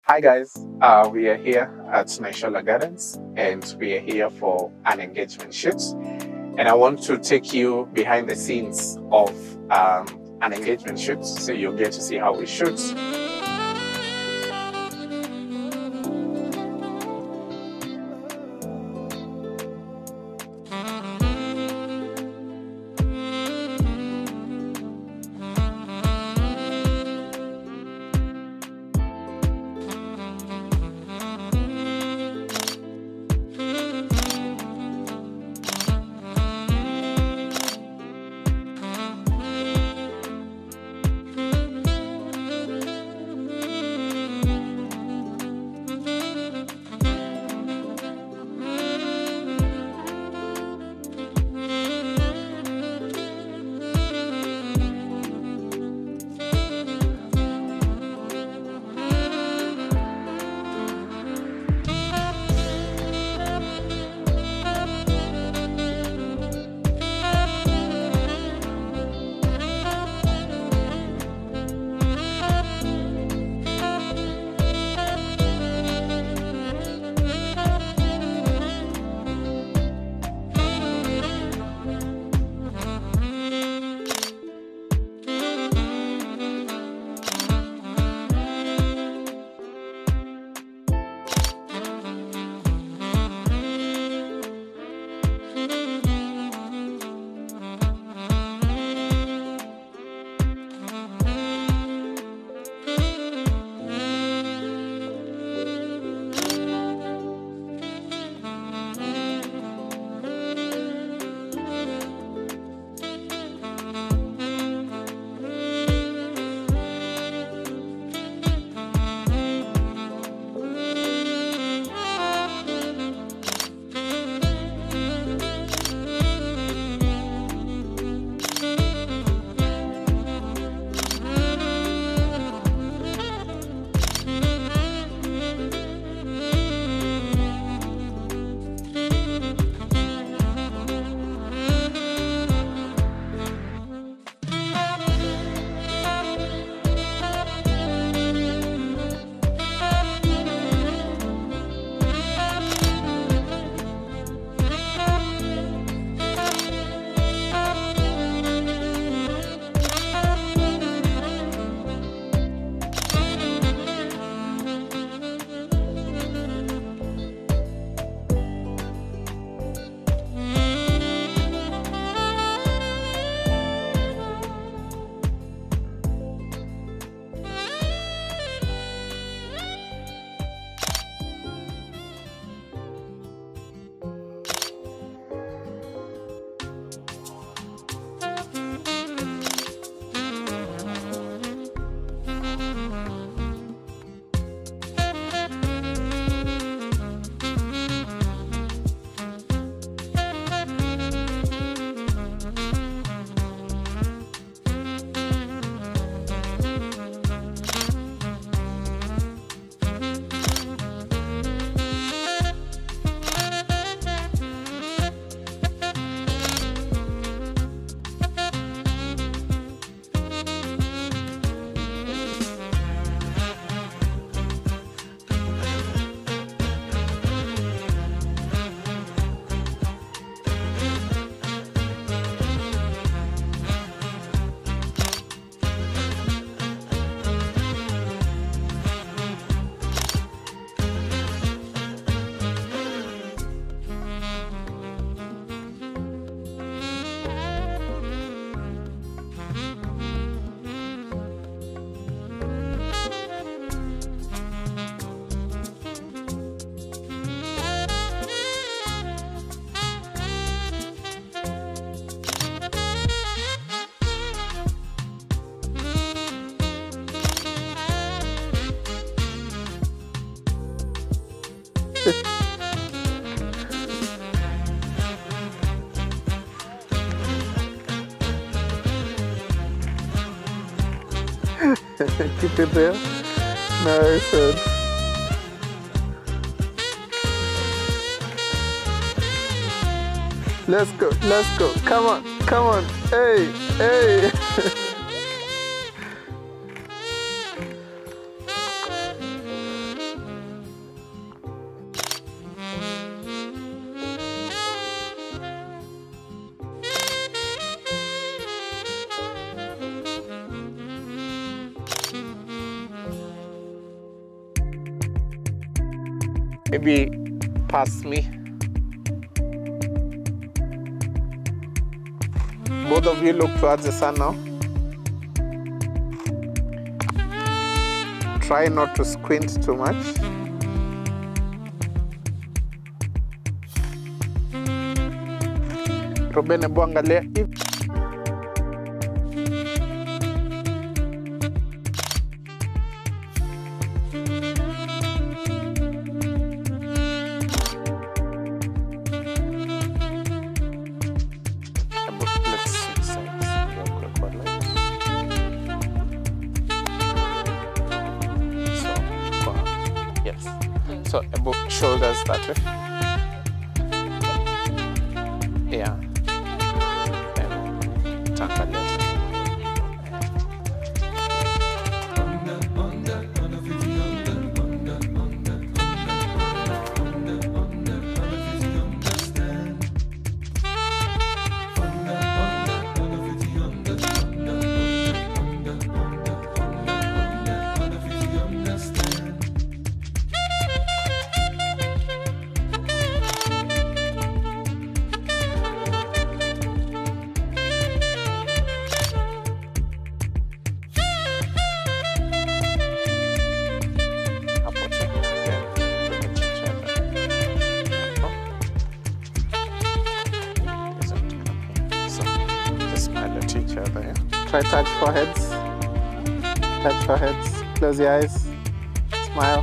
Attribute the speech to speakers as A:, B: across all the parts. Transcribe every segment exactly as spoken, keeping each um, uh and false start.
A: Hi guys, uh, we are here at Naishola Gardens and we are here for an engagement shoot. And I want to take you behind the scenes of um, an engagement shoot so you'll get to see how we shoot.
B: Keep it there. Nice one. Let's go, let's go. Come on, come on. Hey, hey.
A: Maybe pass me. Both of you look towards the sun now. Try not to squint too much. Reuben, hebu angalia hivi. So above shoulders that way. Yeah. And turn a little. Try touch foreheads, touch foreheads, close your eyes, smile.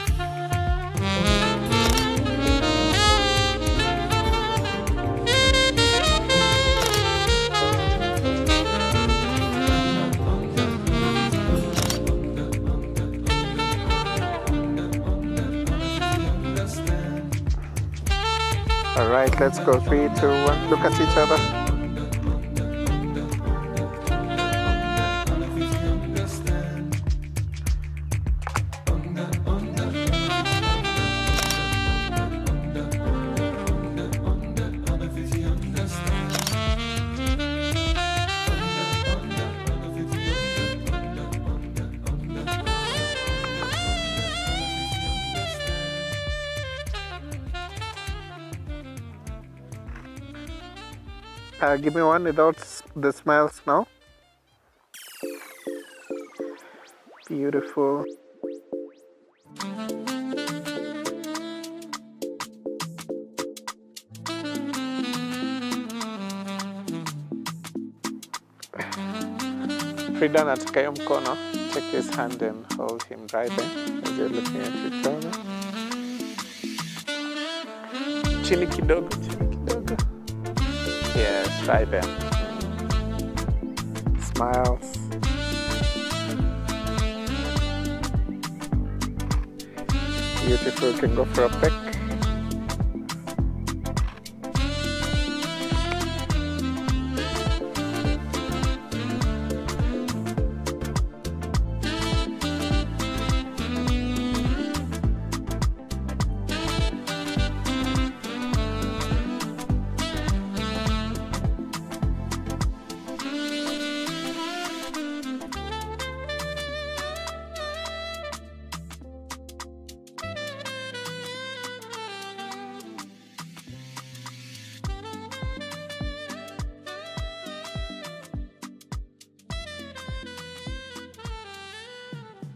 A: All right, let's go, three, two, one, look at each other. Uh, give me one without the smiles now. Beautiful. Frida, nataka hiyo mkono. Take his hand and hold him right there as you're looking at each other. Chini kidogo, chini kidogo. Yes, right there. Smiles. Beautiful. Can go for a peck.